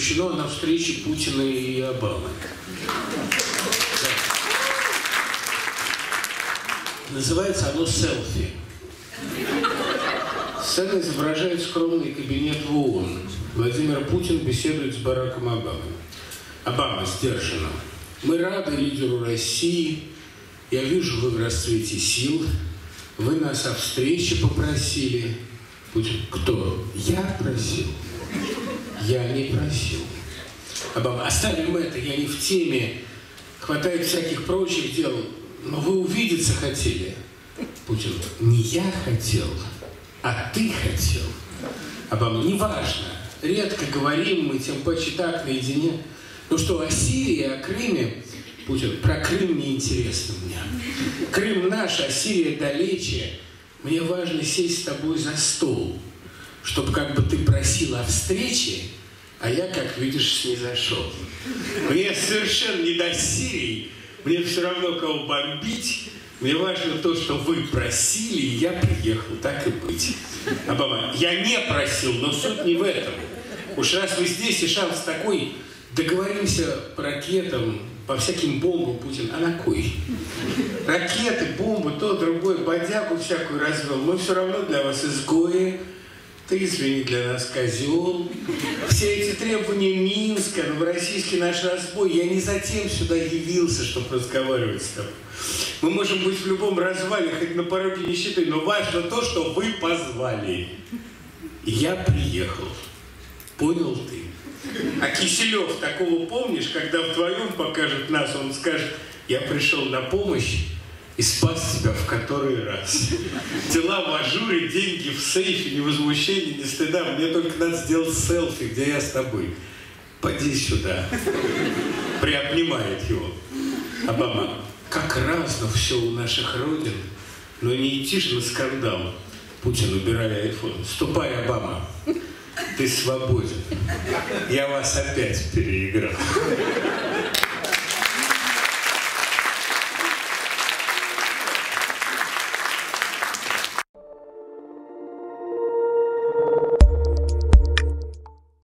освещено на встрече Путина и Обамы. Да. Называется оно «Селфи». Сцена изображает скромный кабинет в ООН. Владимир Путин беседует с Бараком Обамой. Обама сдержанно. Мы рады лидеру России. Я вижу, вы в расцвете сил. Вы нас о встрече попросили. Путин. Кто? Я просил. Я не просил. Обама. Оставим это, я не в теме. Хватает всяких прочих дел. Но вы увидеться хотели. Путин. Не я хотел, а ты хотел. Обама. Неважно. Редко говорим мы, тем паче так, наедине. Ну что, о Сирии, о Крыме? Путин. Про Крым неинтересно мне. Крым наш, а Сирия далече. Мне важно сесть с тобой за стол, чтобы как бы ты просил о встрече, а я, как видишь, снизошел. Мне совершенно не до Сирии, мне все равно кого бомбить. Мне важно то, что вы просили, и я приехал, так и быть. Обама. Я не просил, но суть не в этом. Уж раз вы здесь, и шанс такой, договоримся по ракетам, по всяким бомбам, Путин, а на кой? Ракеты, бомбы, то, другое, бодягу всякую развел. Мы все равно для вас изгои. Ты, извини, для нас козел. Все эти требования Минска, новороссийский наш разбой. Я не затем сюда явился, чтобы разговаривать с тобой. Мы можем быть в любом развале, хоть на пороге нищеты, но важно то, что вы позвали. И я приехал. Понял ты? А Киселев, такого помнишь, когда вдвоем покажет нас, он скажет, я пришел на помощь и спас тебя в который раз. Дела в ажуре, деньги в сейфе, ни возмущения, ни стыда. Мне только надо сделать селфи, где я с тобой. Поди сюда. Приобнимает его. Обама. Как разно все у наших родин, но не идти же на скандал. Путин, убирая айфон. Ступай, Обама. Ты свободен. Я вас опять переиграл.